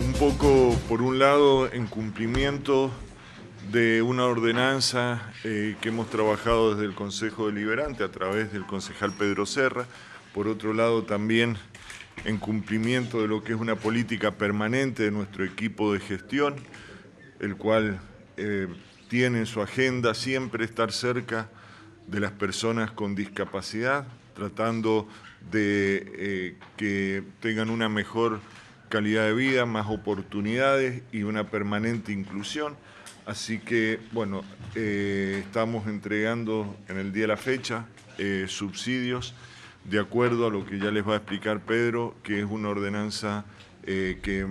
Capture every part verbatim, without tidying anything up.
un poco, por un lado, en cumplimiento de una ordenanza eh, que hemos trabajado desde el Consejo Deliberante a través del concejal Pedro Serra, por otro lado también en cumplimiento de lo que es una política permanente de nuestro equipo de gestión, el cual eh, tiene en su agenda siempre estar cerca de las personas con discapacidad, tratando de eh, que tengan una mejor calidad de vida, más oportunidades y una permanente inclusión. Así que, bueno, eh, estamos entregando en el día de la fecha eh, subsidios de acuerdo a lo que ya les va a explicar Pedro, que es una ordenanza eh, que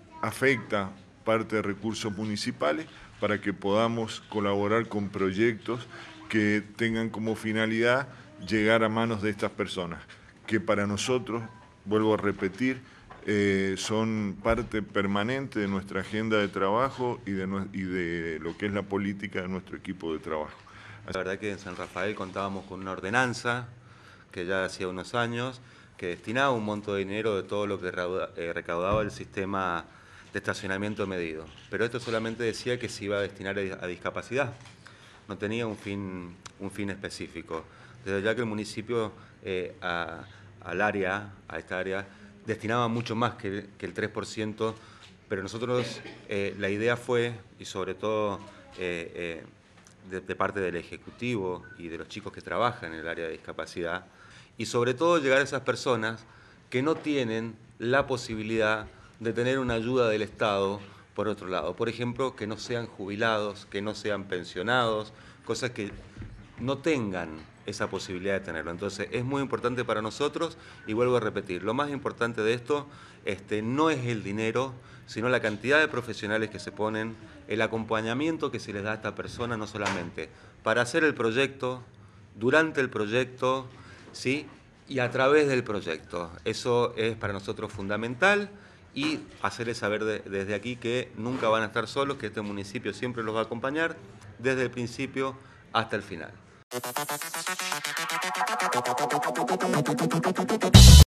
afecta parte de recursos municipales para que podamos colaborar con proyectos que tengan como finalidad llegar a manos de estas personas, que para nosotros, vuelvo a repetir, eh, son parte permanente de nuestra agenda de trabajo y de, y de lo que es la política de nuestro equipo de trabajo. La verdad que en San Rafael contábamos con una ordenanza que ya hacía unos años que destinaba un monto de dinero de todo lo que recaudaba el sistema de estacionamiento medido. Pero esto solamente decía que se iba a destinar a discapacidad, no tenía un fin, un fin específico. Desde ya que el municipio eh, a, al área, a esta área, destinaba mucho más que, que el tres por ciento, pero nosotros eh, la idea fue, y sobre todo eh, eh, de, de parte del Ejecutivo y de los chicos que trabajan en el área de discapacidad, y sobre todo llegar a esas personas que no tienen la posibilidad de tener una ayuda del Estado por otro lado. Por ejemplo, que no sean jubilados, que no sean pensionados, cosas que no tengan esa posibilidad de tenerlo. Entonces es muy importante para nosotros, y vuelvo a repetir, lo más importante de esto este, no es el dinero, sino la cantidad de profesionales que se ponen, el acompañamiento que se les da a esta persona, no solamente para hacer el proyecto, durante el proyecto, ¿sí? Y a través del proyecto. Eso es para nosotros fundamental, y hacerles saber de, desde aquí que nunca van a estar solos, que este municipio siempre los va a acompañar desde el principio hasta el final.